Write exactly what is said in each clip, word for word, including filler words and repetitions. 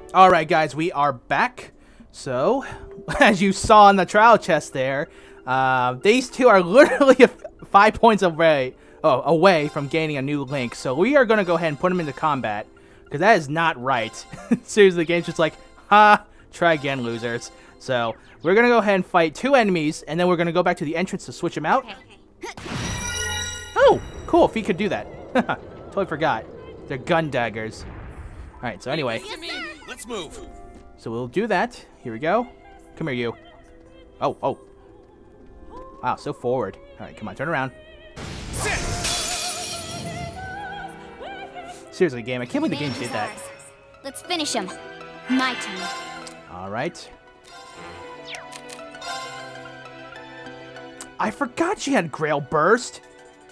Alright guys, we are back. So, as you saw in the trial chest there, uh, these two are literally five points away, oh, away from gaining a new link. So we are going to go ahead and put them into combat, because that is not right. Seriously, the game's just like, ha, try again, losers. So, we're going to go ahead and fight two enemies, and then we're going to go back to the entrance to switch them out. Oh, cool, Fie could do that. Totally forgot. They're gun daggers. Alright, so anyway. Let's move. So we'll do that. Here we go. Come here, you. Oh, oh. Wow, so forward. Alright, come on, turn around. Seriously, game, I can't believe the game did that. Let's finish him. My turn. Alright. I forgot she had Grail Burst.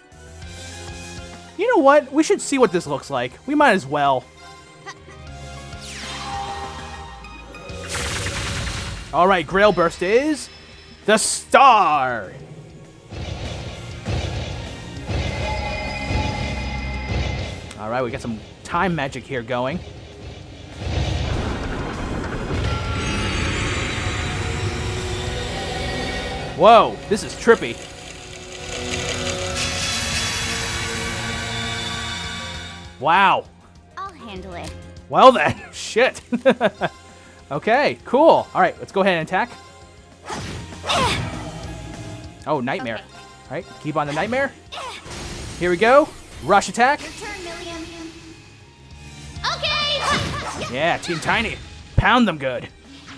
You know what? We should see what this looks like. We might as well. Alright, Grail Burst is the star. Alright, we got some time magic here going. Whoa, this is trippy. Wow. I'll handle it. Well then, shit. Okay, cool. All right, let's go ahead and attack. Oh, nightmare. Okay. All right, keep on the nightmare. Here we go. Rush attack. Your turn, Millium. Okay. Yeah, Team Tiny. Pound them good.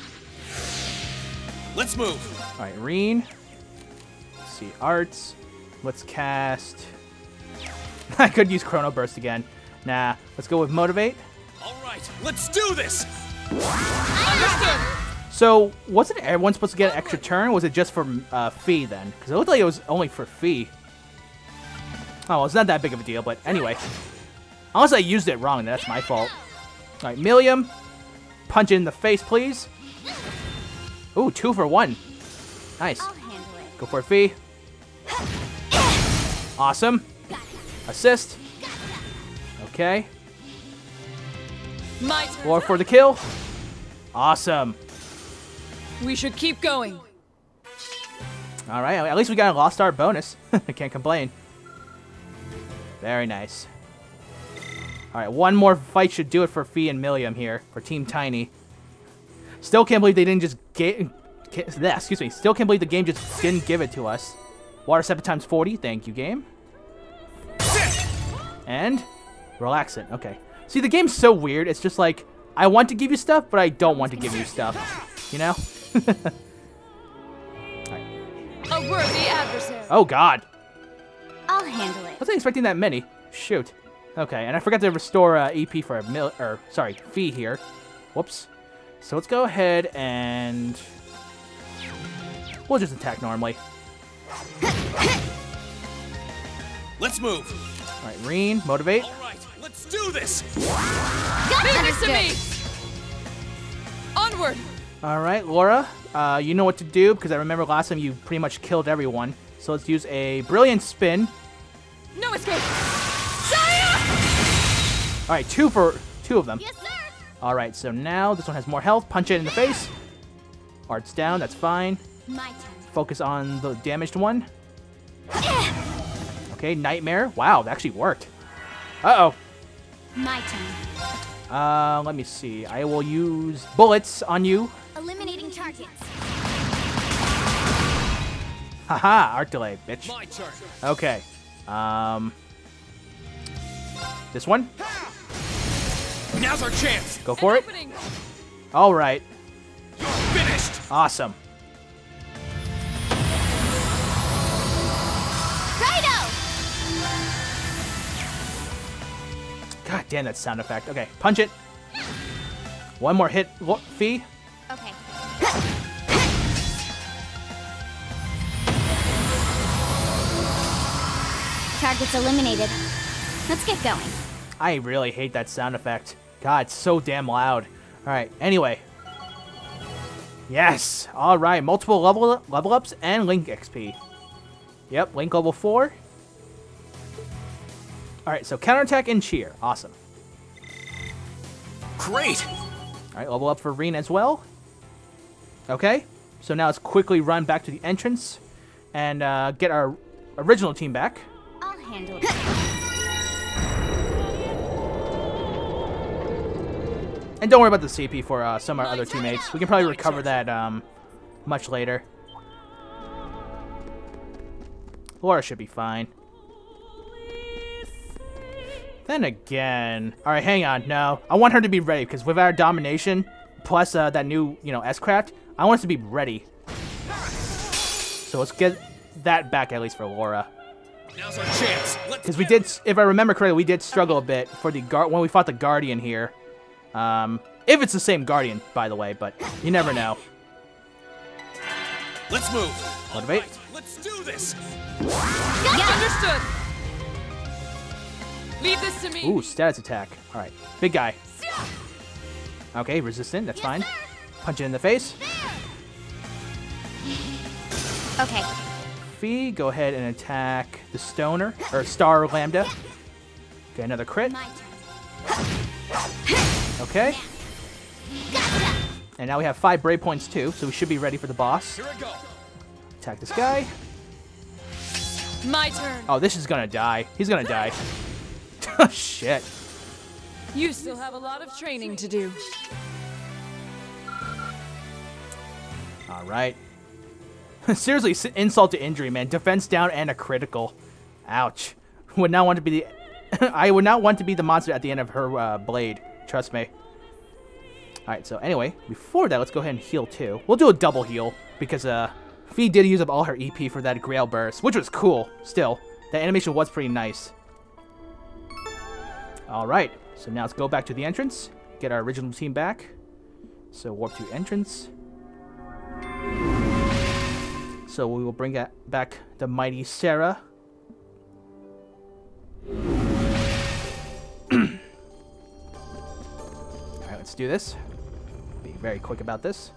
Let's move. All right, Reen. Let's see, arts. Let's cast. I could use Chrono Burst again. Nah, let's go with Motivate. All right, let's do this. Understood. So, wasn't everyone supposed to get an extra turn? Or was it just for uh, Fie then? Because it looked like it was only for Fie. Oh, well, it's not that big of a deal, but anyway. Unless I used it wrong, that's my fault. All right, Millium. Punch it in the face, please. Ooh, two for one. Nice. I'll handle it. Go for it, Fie. Awesome. Assist. Okay. My turn. Four for the kill. Awesome. We should keep going. All right, at least we got a Lost Art bonus. I can't complain. Very nice. All right, one more fight should do it for Fie and Millium here for Team Tiny. Still can't believe they didn't just get. Excuse me. Still can't believe the game just didn't give it to us. Water seven times forty. Thank you, game. And relax it. Okay. See, the game's so weird. It's just like I want to give you stuff, but I don't want to give you stuff. You know? Right. A worthy adversary. Oh God. I'll handle it. I wasn't expecting that many. Shoot. Okay, and I forgot to restore uh, E P for a mil, or sorry, Fie here. Whoops. So let's go ahead and we'll just attack normally. Let's move. All right, Reen, motivate. All right, let's do this. Leave this to me. Onward. All right, Laura, uh, you know what to do because I remember last time you pretty much killed everyone. So let's use a brilliant spin. No escape. Saya! All right, two for two of them. Yes, sir. All right, so now this one has more health. Punch it in the face. Art's down. That's fine. My turn. Focus on the damaged one. Okay, Nightmare. Wow, that actually worked. Uh-oh. My turn. Uh, let me see. I will use bullets on you. Eliminating targets. Haha, art delay, bitch. My turn. Okay. Um, this one. Now's our chance. Go for An it. opening. All right. You're finished. Awesome. God damn that sound effect. Okay, punch it. One more hit, Fie. Okay. Targets eliminated. Let's get going. I really hate that sound effect. God, it's so damn loud. All right, anyway. Yes. All right, multiple level level ups and Link X P. Yep, Link level four. All right, so counterattack and cheer. Awesome. Great. All Alright, level up for Reen as well. Okay, so now let's quickly run back to the entrance and uh, get our original team back. I'll handle it. And don't worry about the C P for uh, some of our other teammates. We can probably recover that um, much later. Laura should be fine. Then again... Alright, hang on. No. I want her to be ready, because with our domination, plus uh, that new, you know, S-Craft, I want us to be ready. So let's get that back, at least for Laura. Now's our chance. Because we did, if I remember correctly, we did struggle a bit for the guard when we fought the Guardian here. Um, if it's the same Guardian, by the way, but you never know. Let's move. Motivate. Right, let's do this. Understood. Leave this to me. Ooh, status attack. All right, big guy. Okay, resistant. That's fine. Punch it in the face. Okay. Fie, go ahead and attack the Stoner or Star Lambda. Okay, another crit. My turn. Okay. Gotcha. And now we have five brave points too, so we should be ready for the boss. Here I go. Attack this guy. My turn. Oh, this is gonna die. He's gonna die. Oh, shit. You still have a lot of training to do. All right. Seriously, insult to injury, man. Defense down and a critical. Ouch. Would not want to be the. I would not want to be the monster at the end of her uh, blade. Trust me. All right. So anyway, before that, let's go ahead and heal too. We'll do a double heal because uh, Fie did use up all her E P for that Grail burst, which was cool. Still, that animation was pretty nice. All right. So now let's go back to the entrance, get our original team back. So warp to entrance. So we will bring back the mighty Sarah. Alright, let's do this. Be very quick about this.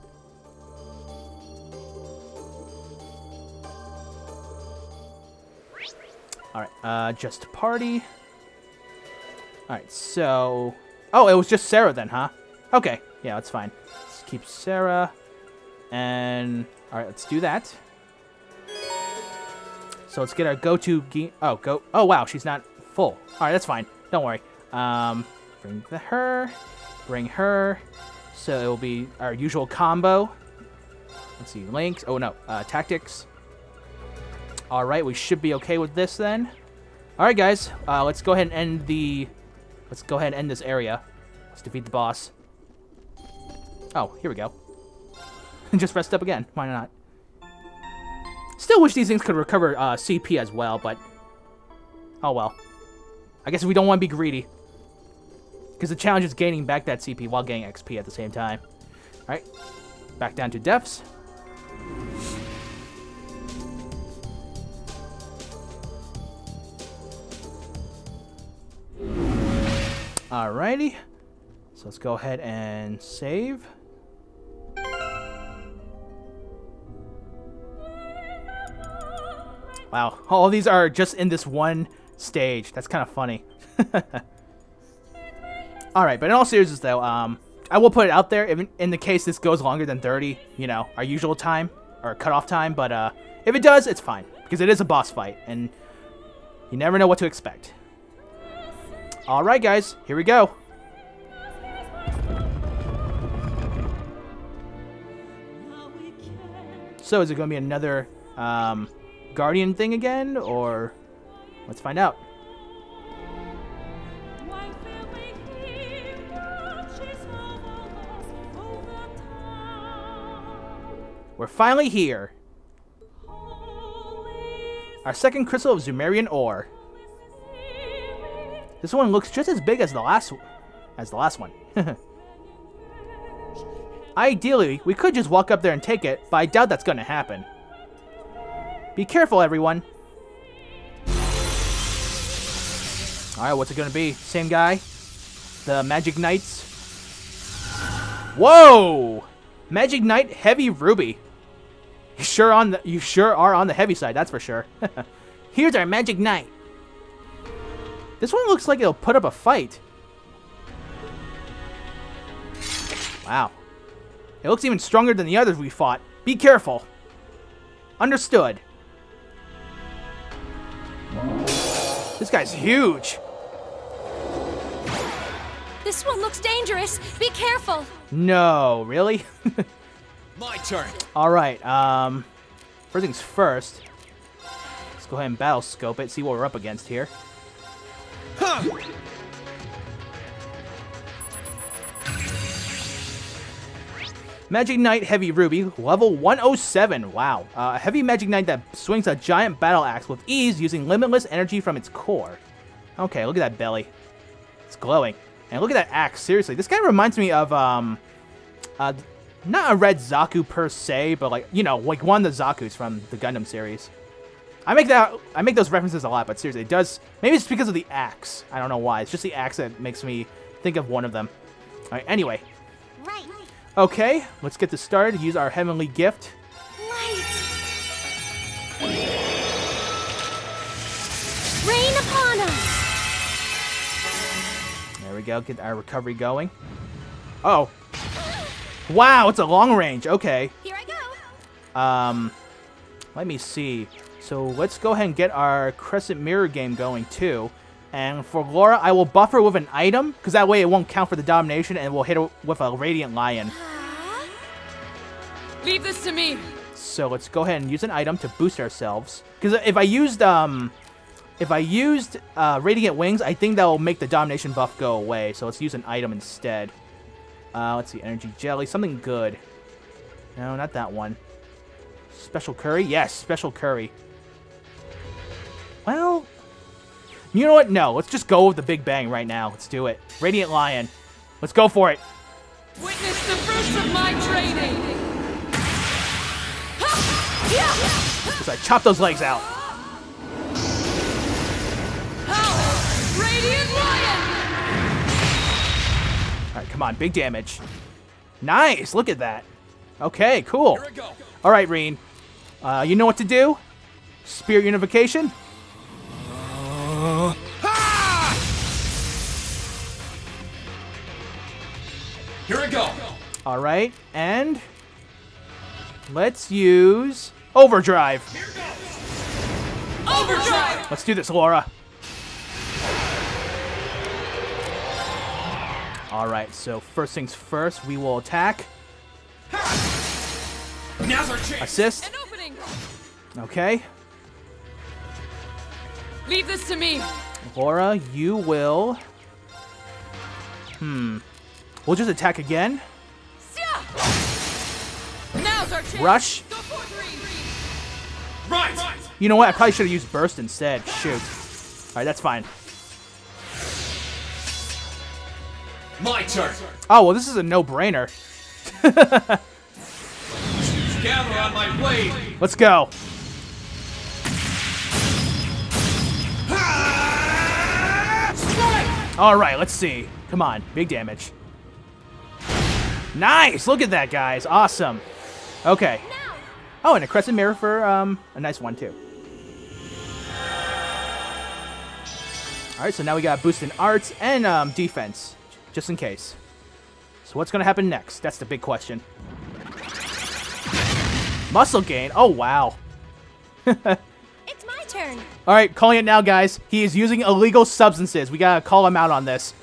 Alright, uh, just party. Alright, so... Oh, it was just Sarah then, huh? Okay, yeah, that's fine. Let's keep Sarah. And... Alright, let's do that. So let's get our go-to... Oh, go... Oh, wow, she's not full. Alright, that's fine. Don't worry. Um, bring the her. Bring her. So it will be our usual combo. Let's see, links. Oh, no. Uh, tactics. Alright, we should be okay with this then. Alright, guys. Uh, let's go ahead and end the... Let's go ahead and end this area. Let's defeat the boss. Oh, here we go. Just rest up again. Why not? Still wish these things could recover uh, C P as well, but... Oh well. I guess we don't want to be greedy. Because the challenge is gaining back that C P while getting X P at the same time. Alright. Back down to depths. Alrighty. So let's go ahead and save. Wow, all these are just in this one stage. That's kind of funny. Alright, but in all seriousness though, um, I will put it out there, if in the case this goes longer than thirty, you know, our usual time, or cutoff time, but uh, if it does, it's fine, because it is a boss fight, and you never know what to expect. Alright guys, here we go. So is it going to be another um, Guardian thing again, or let's find out. We're finally here. Our second crystal of Zemurian Ore. This one looks just as big as the last as the last one. Ideally, we could just walk up there and take it, but I doubt that's going to happen. Be careful, everyone. Alright, what's it going to be? Same guy? The Magic Knights? Whoa! Magic Knight Heavy Ruby. You sure on the you sure are on the heavy side, that's for sure. Here's our Magic Knight. This one looks like it'll put up a fight. Wow. It looks even stronger than the others we fought. Be careful. Understood. This guy's huge. This one looks dangerous. Be careful. No, really? My turn. Alright, um... first things first. Let's go ahead and battle scope it, see what we're up against here. Huh. Magic Knight Heavy Ruby, level one oh seven. Wow. Uh, a heavy Magic Knight that swings a giant battle axe with ease using limitless energy from its core. Okay, look at that belly. It's glowing. And look at that axe. Seriously, this guy reminds me of, um... Uh, not a Red Zaku per se, but like, you know, like one of the Zakus from the Gundam series. I make that, I make those references a lot, but seriously, it does... Maybe it's because of the axe. I don't know why. It's just the axe that makes me think of one of them. Alright, anyway. Right. Okay, let's get this started. Use our heavenly gift. Light. Rain upon us. There we go. Get our recovery going. Oh. Wow, it's a long range. Okay. Here I go. Um, let me see. So let's go ahead and get our Crescent Mirror game going too. And for Laura, I will buff her with an item, because that way it won't count for the domination, and we'll hit her with a Radiant Lion. Huh? Leave this to me. So let's go ahead and use an item to boost ourselves. Because if I used um, if I used uh, Radiant Wings, I think that will make the domination buff go away. So let's use an item instead. Uh, let's see, Energy Jelly, something good. No, not that one. Special Curry, yes, Special Curry. Well, you know what? No, let's just go with the Big Bang right now. Let's do it. Radiant Lion. Let's go for it. Witness the fruits of my training. Because I chop those legs out. Power! Radiant Lion! Alright, come on. Big damage. Nice. Look at that. Okay, cool. Here we go. Alright, Reen. Uh, you know what to do? Spirit Unification. Uh, ha! Here we go. Alright, and let's use Overdrive. Here goes. Overdrive! Let's do this, Laura. Alright, so first things first, we will attack. Now's our chance. Assist. An opening! Okay. Leave this to me. Laura, you will... Hmm. We'll just attack again. Now's our chance. Rush. Go for three. Right. You know what? I probably should have used Burst instead. Shoot. Alright, that's fine. My turn. Oh, well, this is a no-brainer. Gather on my blade. Let's go. Alright, let's see. Come on. Big damage. Nice! Look at that, guys. Awesome. Okay. Oh, and a Crescent Mirror for um, a nice one, too. Alright, so now we got boost in arts and um, defense, just in case. So what's going to happen next? That's the big question. Muscle gain. Oh, wow. It's my turn. Alright, calling it now, guys. He is using illegal substances. We gotta call him out on this.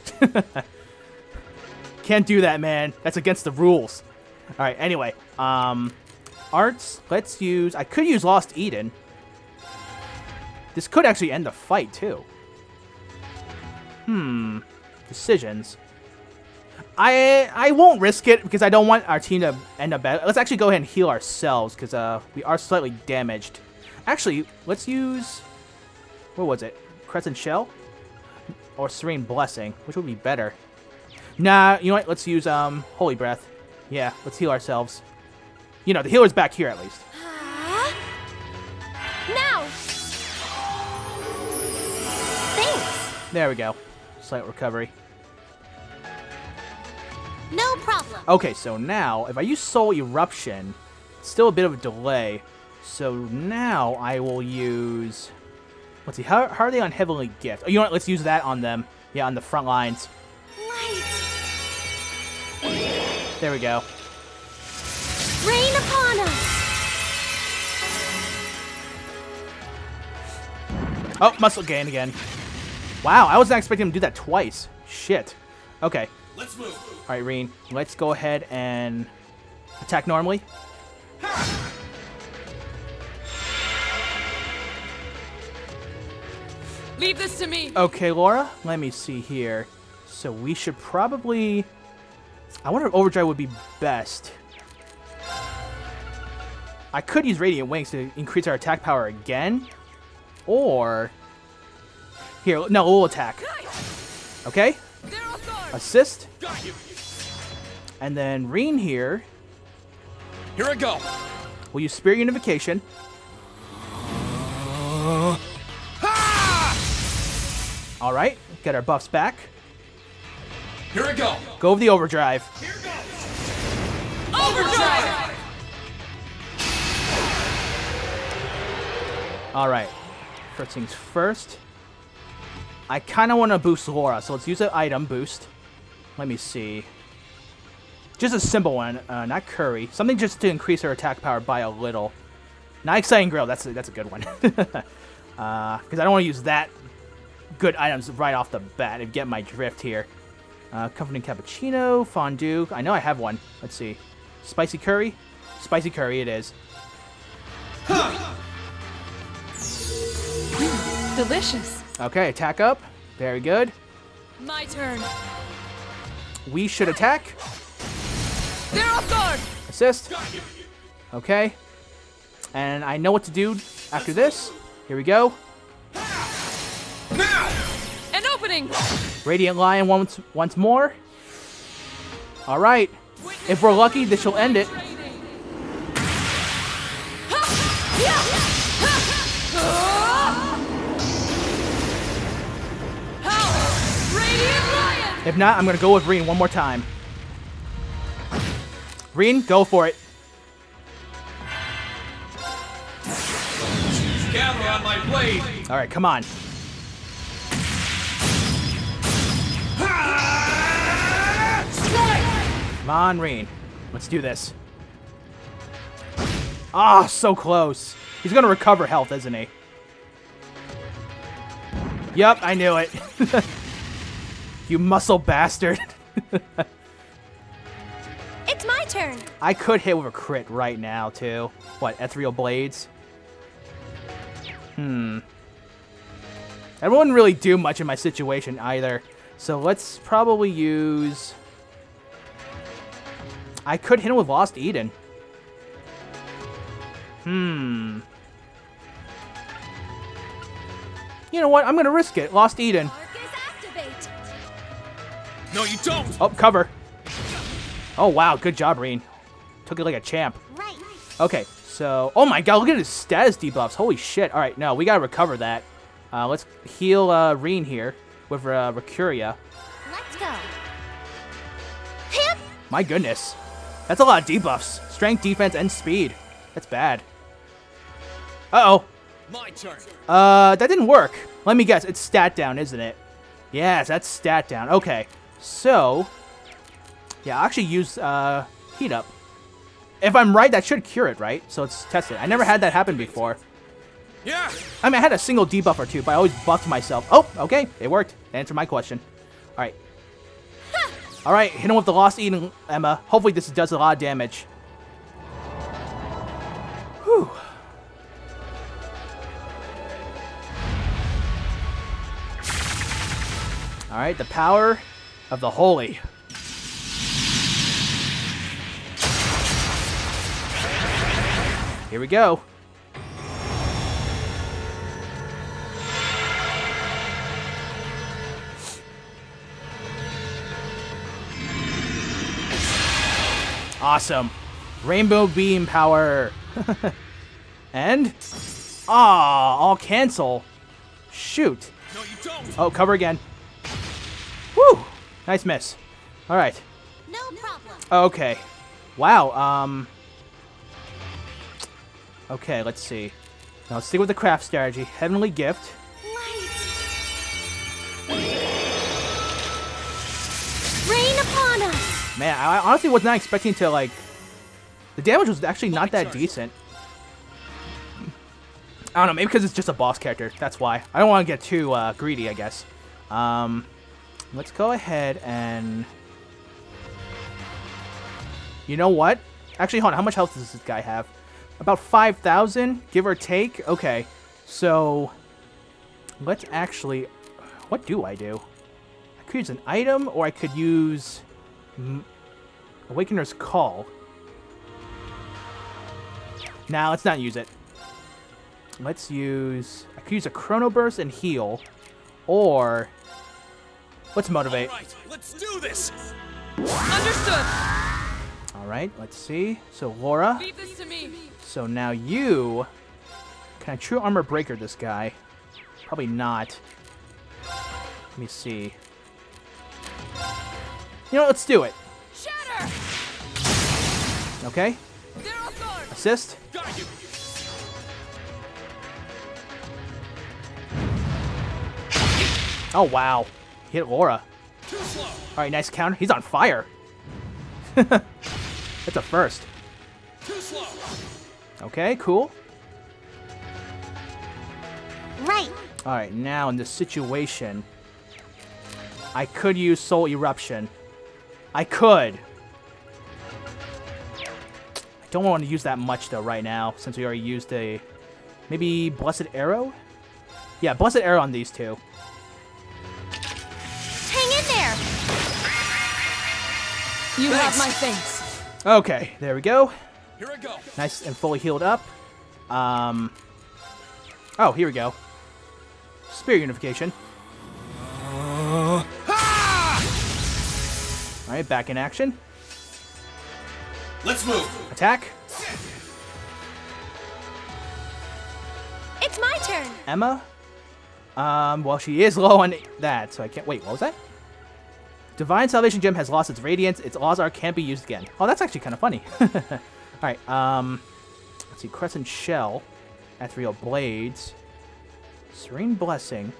Can't do that, man. That's against the rules. Alright, anyway. Um, arts. Let's use... I could use Lost Eden. This could actually end the fight, too. Hmm. Decisions. I I won't risk it because I don't want our team to end up bad. Let's actually go ahead and heal ourselves because uh, we are slightly damaged. Actually, let's use... What was it? Crescent Shell? Or Serene Blessing? Which would be better? Nah, you know what? Let's use um Holy Breath. Yeah, let's heal ourselves. You know, the healer's back here at least. Huh? Now. Thanks. There we go. Slight recovery. No problem. Okay, so now, if I use Soul Eruption, it's still a bit of a delay. So now I will use... Let's see, how, how are they on Heavenly Gift? Oh, you know what? Let's use that on them. Yeah, on the front lines. Light. There we go. Rain upon us! Oh, muscle gain again. Wow, I wasn't expecting him to do that twice. Shit. Okay. Let's move. All right, Reen. Let's go ahead and attack normally. Leave this to me. Okay, Laura. Let me see here. So we should probably... I wonder if Overdrive would be best. I could use Radiant Wings to increase our attack power again. Or... Here, no, we'll attack. Okay? They're off guard. Assist. Got you. And then Reen here. Here I go. We'll use Spirit Unification. Alright, get our buffs back. Here I go. Go with the Overdrive. Here goes. Overdrive. Alright, first things first. I kind of want to boost Laura, so let's use an item boost. Let me see. Just a simple one, uh, not Curry. Something just to increase her attack power by a little. Not Exciting Grill, that's a, that's a good one. Because uh, I don't want to use that good items right off the bat and get my drift here. Uh, Comforting Cappuccino, Fondue. I know I have one. Let's see. Spicy Curry? Spicy Curry it is. Delicious. Okay, attack up. Very good. My turn. We should attack. They're off guard. Assist. Okay. And I know what to do after this. Here we go. Now. An opening. Radiant Lion once once more. All right. If we're lucky, this will end it. Radiant Lion. If not, I'm gonna go with Reen one more time. Reen, go for it. Gather on my blade. All right, come on. Come on, Reen. Let's do this. Ah, so close. He's gonna recover health, isn't he? Yep, I knew it. You muscle bastard. It's my turn! I could hit with a crit right now, too. What, Ethereal Blades? Hmm. That wouldn't really do much in my situation either. So let's probably use... I could hit him with Lost Eden. Hmm. You know what? I'm going to risk it. Lost Eden. Arcus activate! No, you don't. Oh, cover. Oh, wow. Good job, Reen. Took it like a champ. Right. Okay, so... Oh my god, look at his status debuffs. Holy shit. Alright, no, we gotta recover that. Uh, let's heal uh, Reen here with uh, Recuria. Let's go. Hip! My goodness. That's a lot of debuffs. Strength, defense, and speed. That's bad. Uh-oh. My turn. Uh, that didn't work. Let me guess. It's stat down, isn't it? Yes, that's stat down. Okay, so... Yeah, I'll actually use uh, Heat Up. If I'm right, that should cure it, right? So let's test it. I never had that happen before. Yeah. I mean, I had a single debuff or two, but I always buffed myself. Oh, okay. It worked. Answer my question. All right. All right. Hit him with the Lost Eden, Emma. Hopefully this does a lot of damage. Whew. All right. The power of the Holy. Here we go. Awesome. Rainbow Beam power. And? Ah, all cancel. Shoot. No, you don't. Oh, cover again. Woo! Nice miss. All right. No problem. Okay. Wow. Um. Okay, let's see. Now let's stick with the craft strategy. Heavenly Gift. Light. Rain upon us. Man, I honestly was not expecting to, like... The damage was actually not that decent. I don't know, maybe because it's just a boss character. That's why. I don't want to get too uh, greedy, I guess. Um, let's go ahead and... You know what? Actually, hold on. How much health does this guy have? About five thousand, give or take. Okay, so... Let's actually... What do I do? I could use an item, or I could use... Awakener's Call. Nah, let's not use it. Let's use... I could use a Chrono Burst and heal. Or... Let's motivate. All right, let's do this. Understood. Alright, let's see. So, Laura. Leave this to me. So now you... Can I True Armor Breaker this guy? Probably not. Let me see. You know what? Let's do it. Shatter. Okay. They're off guard. Assist. Got you. Oh, wow. Hit Laura. Too slow. Alright, nice counter. He's on fire. That's a first. Too slow. Okay, cool. Right. Alright, now in this situation, I could use Soul Eruption. I could. I don't want to use that much, though, right now, since we already used a... Maybe Blessed Arrow? Yeah, Blessed Arrow on these two. Hang in there. You Thanks. have my thanks. Okay, there we go. Here I go. Nice and fully healed up. Um... Oh, here we go. Spirit Unification. Alright, back in action. Let's move. Attack. It's my turn. Emma. Um, well, she is low on that, so I can't... Wait, what was that? Divine Salvation Gem has lost its radiance. Its Lazar can't be used again. Oh, that's actually kind of funny. Alright, um... Let's see. Crescent Shell. Ethereal Blades. Serene Blessing.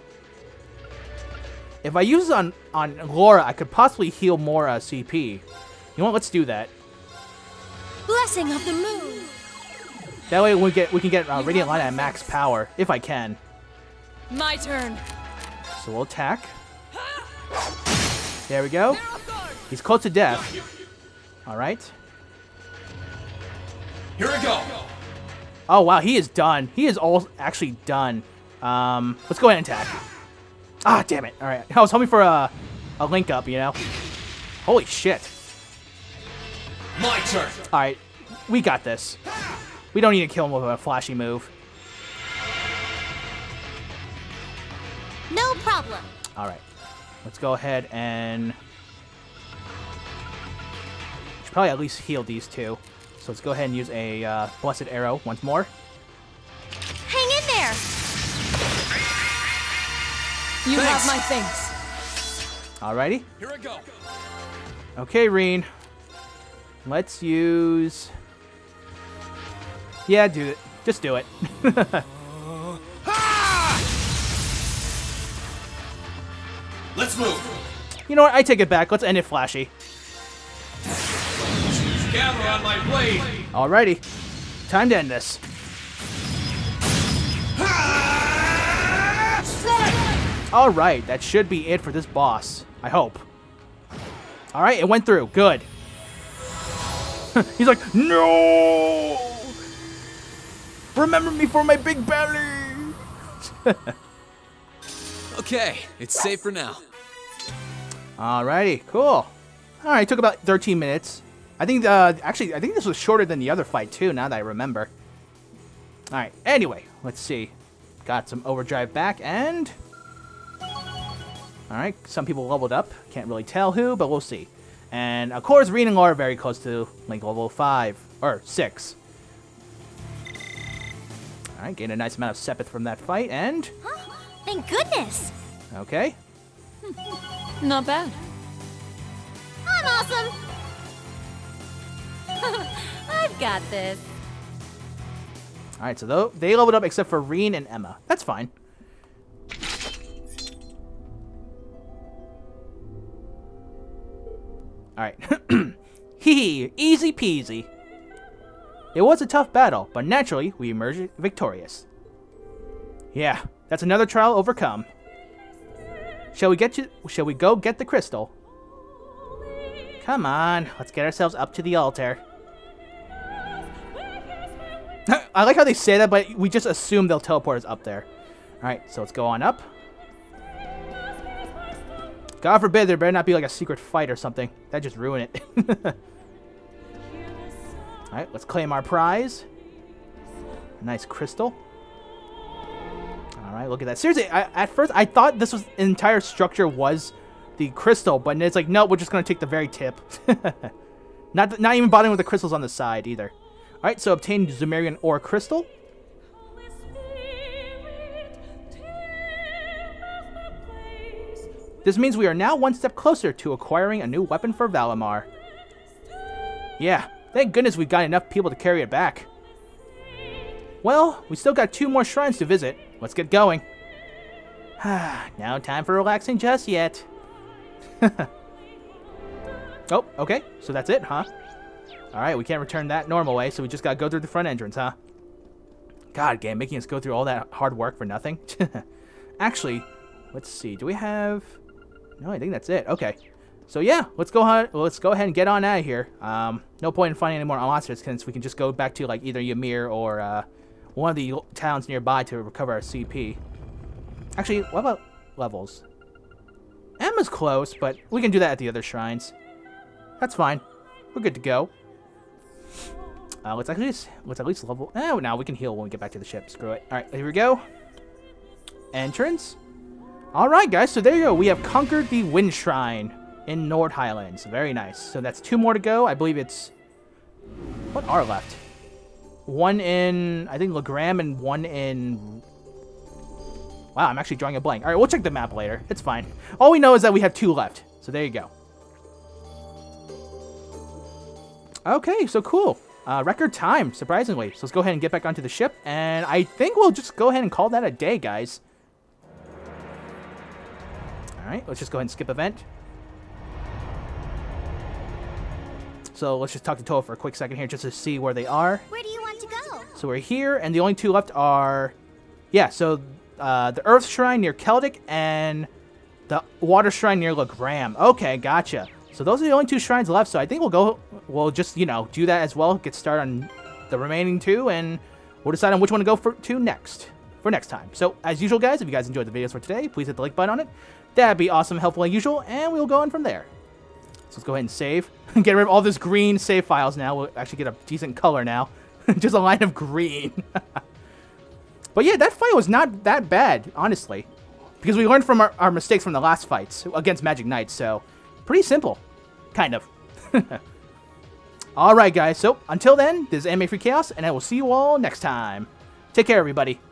If I use it on, on Laura, I could possibly heal more uh, C P. You know what? Let's do that. Blessing of the moon. That way we get we can get uh, Radiant Light at max power, if I can. My turn. So we'll attack. There we go. They're off guard. He's close to death. Alright. Here I go. Oh, wow. He is done. He is all actually done. Um, let's go ahead and attack. Ah, damn it. Alright. I was hoping for a, a link up, you know? Holy shit. My turn. Alright. We got this. We don't need to kill him with a flashy move. No problem. Alright. Let's go ahead and... Should probably at least heal these two. So let's go ahead and use a uh, Blessed Arrow once more. Hang in there. You Thanks. have my thanks. Alrighty. Here I go. Okay, Reen. Let's use... Yeah, do it. Just do it. Let's move. You know what? I take it back. Let's end it flashy. Gather on my blade. Alrighty. Time to end this. Alright, that should be it for this boss. I hope. Alright, it went through. Good. He's like, no! Remember me for my big belly! Okay, it's safe for now. Alrighty, cool. Alright, took about thirteen minutes. I think, uh, actually, I think this was shorter than the other fight, too, now that I remember. Alright, anyway, let's see. Got some overdrive back, and... Alright, some people leveled up. Can't really tell who, but we'll see. And, of course, Reen and Laura are very close to Link level five. Or six. Alright, gained a nice amount of Sepith from that fight, and... Huh? Thank goodness. Okay. Not bad. I'm awesome. I've got this. Alright, so though they leveled up except for Reen and Emma. That's fine. Alright. Hee easy peasy. It was a tough battle, but naturally, we emerged victorious. Yeah, that's another trial overcome. Shall we get to, shall we go get the crystal? Come on, let's get ourselves up to the altar. I like how they say that, but we just assume they'll teleport us up there. Alright, so let's go on up. God forbid there better not be like a secret fight or something. That'd just ruin it. Alright, let's claim our prize. A nice crystal. Alright, look at that. Seriously, I, at first I thought this was the entire structure was the crystal, but it's like, no, we're just going to take the very tip. not, not even bothering with the crystals on the side either. Alright, so obtain Zemurian Ore Crystal. This means we are now one step closer to acquiring a new weapon for Valimar. Yeah, thank goodness we've got enough people to carry it back. Well, we still got two more shrines to visit. Let's get going. No time for relaxing just yet. Oh, okay. So that's it, huh? Alright, we can't return that normal way, so we just gotta go through the front entrance, huh? God, game, making us go through all that hard work for nothing. Actually, let's see. Do we have... No, I think that's it. Okay. So yeah, let's go ahead, let's go ahead and get on out of here. Um, no point in finding any more monsters, since we can just go back to like either Ymir or uh, one of the towns nearby to recover our C P. Actually, what about levels? Emma's close, but we can do that at the other shrines. That's fine. We're good to go. Uh, let's actually just, let's at least level. Oh, now we can heal when we get back to the ship. Screw it. All right, here we go. Entrance. All right, guys. So there you go. We have conquered the Wind Shrine in Nord Highlands. Very nice. So that's two more to go. I believe it's what are left? One in I think Legram and one in. Wow, I'm actually drawing a blank. All right, we'll check the map later. It's fine. All we know is that we have two left. So there you go. Okay, so cool. Uh, record time, surprisingly. So let's go ahead and get back onto the ship. And I think we'll just go ahead and call that a day, guys. Alright, let's just go ahead and skip event. So let's just talk to Toa for a quick second here just to see where they are. Where do you want to go? So we're here, and the only two left are... Yeah, so uh, the Earth Shrine near Celtic and the Water Shrine near Legram. Okay, gotcha. So those are the only two shrines left, so I think we'll go, we'll just, you know, do that as well, get started on the remaining two, and we'll decide on which one to go for to next, for next time. So, as usual, guys, if you guys enjoyed the videos for today, please hit the like button on it. That'd be awesome, helpful, like usual, and we'll go on from there. So let's go ahead and save. Get rid of all this green save files now. We'll actually get a decent color now. Just a line of green. But yeah, that fight was not that bad, honestly. Because we learned from our, our mistakes from the last fights against Magic Knights, so pretty simple. Kind of. Alright, guys. So, until then, this is AnimefreakChaos, and I will see you all next time. Take care, everybody.